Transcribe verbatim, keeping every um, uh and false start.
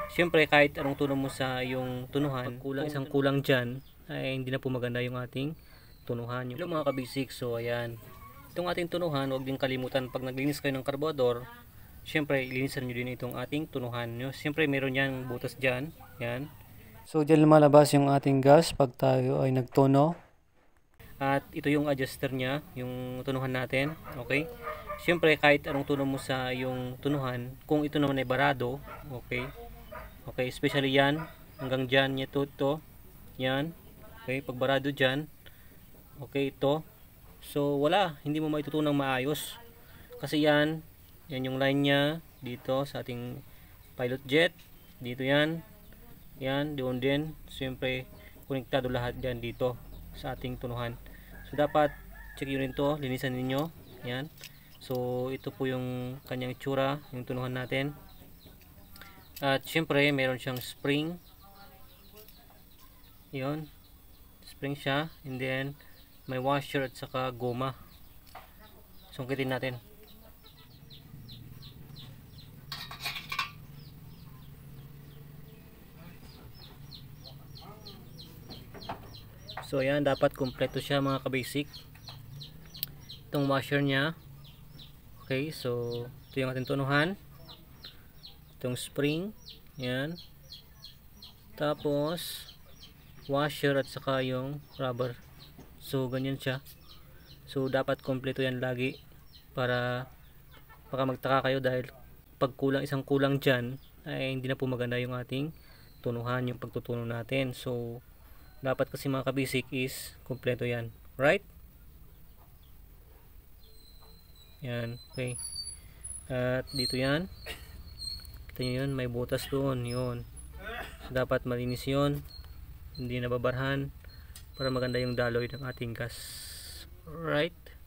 Siyempre, kahit anong tuno mo sa yung tunuhan, pag kulang isang kulang dyan, ay hindi na po maganda yung ating tunuhan. Yung mga kabisik, so ayan. Itong ating tunuhan, huwag din kalimutan pag naglinis kayo ng karburador, siyempre, ilinisan nyo din itong ating tunuhan nyo. Siyempre, meron yan butas dyan. Yan. So, dyan lumalabas yung ating gas pag tayo ay nagtuno. At ito yung adjuster niya, yung tunuhan natin. Okay. Siyempre, kahit anong tuno mo sa yung tunuhan, kung ito naman ay barado, okay. Okay, especially yan, hanggang dyan, ito, ito, yan. Okay, pag barado dyan, okay, ito. So, wala, hindi mo maitutunang maayos. Kasi yan, yan yung line niya, dito sa ating pilot jet, dito yan, yan, doon din. Siyempre, konektado lahat dyan dito sa ating tunuhan. So, dapat check yun rin to, linisan ninyo. Yan. So, ito po yung kanyang itsura, yung tunuhan natin. At syempre, meron siyang spring. Yun. Spring siya. And then, may washer at saka goma. Sungkitin natin. So ayan, dapat kumpleto siya mga kabasic. Itong washer niya. Okay, so ito yung ating tunuhan. Itong spring. Yan. Tapos washer at saka yung rubber. So ganyan siya. So dapat kumpleto yan lagi. Para baka magtaka kayo dahil pag kulang isang kulang dyan, ay hindi na po maganda yung ating tunuhan, yung pagtutuno natin. So dapat kasi mga kabisik is kumpleto yan, right? Yan, okay. At dito yan, kita nyo yun, may butas doon, yun. So dapat malinis yun, hindi nababarhan, para maganda yung daloy ng ating gas, right?